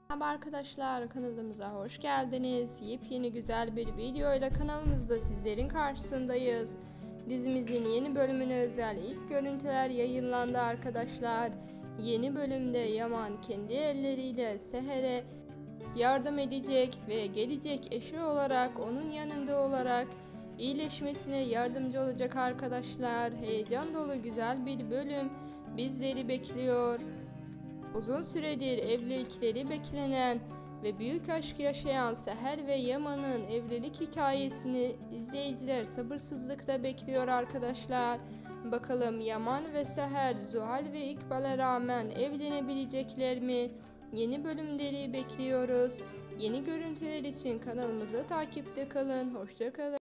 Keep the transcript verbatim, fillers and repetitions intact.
Merhaba arkadaşlar, kanalımıza hoş geldiniz. Yepyeni güzel bir video ile kanalımızda sizlerin karşısındayız. Dizimizin yeni bölümüne özel ilk görüntüler yayınlandı arkadaşlar. Yeni bölümde Yaman kendi elleriyle Seher'e yardım edecek ve gelecek eşi olarak onun yanında olarak iyileşmesine yardımcı olacak arkadaşlar. Heyecan dolu güzel bir bölüm bizleri bekliyor. Uzun süredir evlilikleri beklenen ve büyük aşk yaşayan Seher ve Yaman'ın evlilik hikayesini izleyiciler sabırsızlıkla bekliyor arkadaşlar. Bakalım Yaman ve Seher Zuhal ve İkbal'e rağmen evlenebilecekler mi? Yeni bölümleri bekliyoruz. Yeni görüntüler için kanalımızı takipte kalın. Hoşça kalın.